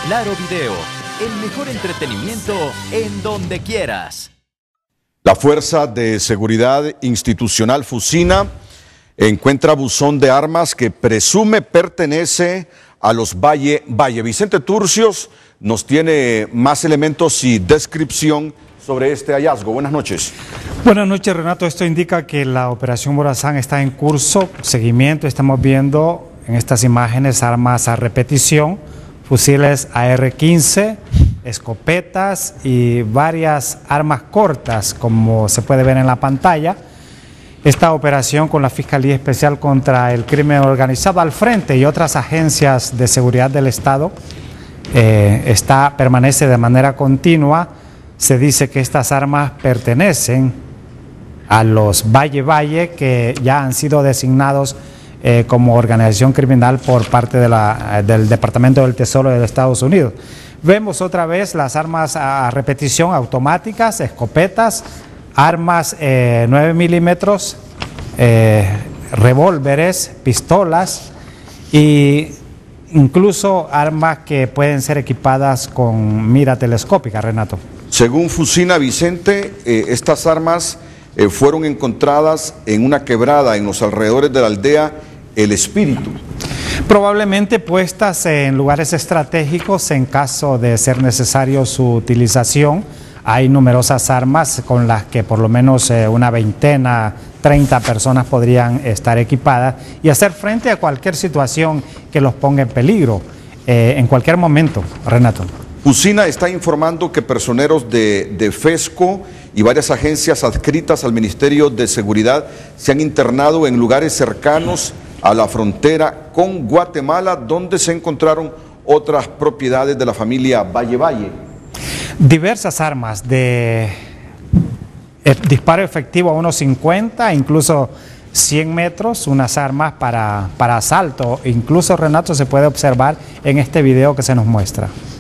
Claro Video, el mejor entretenimiento en donde quieras. La Fuerza de Seguridad Institucional Fusina encuentra buzón de armas que presume pertenece a los Valle. Vicente Turcios nos tiene más elementos y descripción sobre este hallazgo. Buenas noches. Buenas noches, Renato. Esto indica que la operación Morazán está en curso, seguimiento. Estamos viendo en estas imágenes armas a repetición, fusiles AR-15, escopetas y varias armas cortas, como se puede ver en la pantalla. Esta operación con la Fiscalía Especial contra el Crimen Organizado al frente y otras agencias de seguridad del Estado permanece de manera continua. Se dice que estas armas pertenecen a los Valle, que ya han sido designados como organización criminal por parte del Departamento del Tesoro de los Estados Unidos. Vemos otra vez las armas a repetición automáticas, escopetas, armas 9 milímetros, revólveres, pistolas e incluso armas que pueden ser equipadas con mira telescópica, Renato. Según Fusina, Vicente, estas armas fueron encontradas en una quebrada en los alrededores de la aldea El Espíritu. Probablemente puestas en lugares estratégicos en caso de ser necesario su utilización. Hay numerosas armas con las que por lo menos una veintena, 30 personas podrían estar equipadas y hacer frente a cualquier situación que los ponga en peligro en cualquier momento, Renato. Fusina está informando que personeros de FESCO y varias agencias adscritas al Ministerio de Seguridad se han internado en lugares cercanos a la frontera con Guatemala, donde se encontraron otras propiedades de la familia Valle. Diversas armas de disparo efectivo a unos 50, incluso 100 metros, unas armas para asalto. Incluso, Renato, se puede observar en este video que se nos muestra.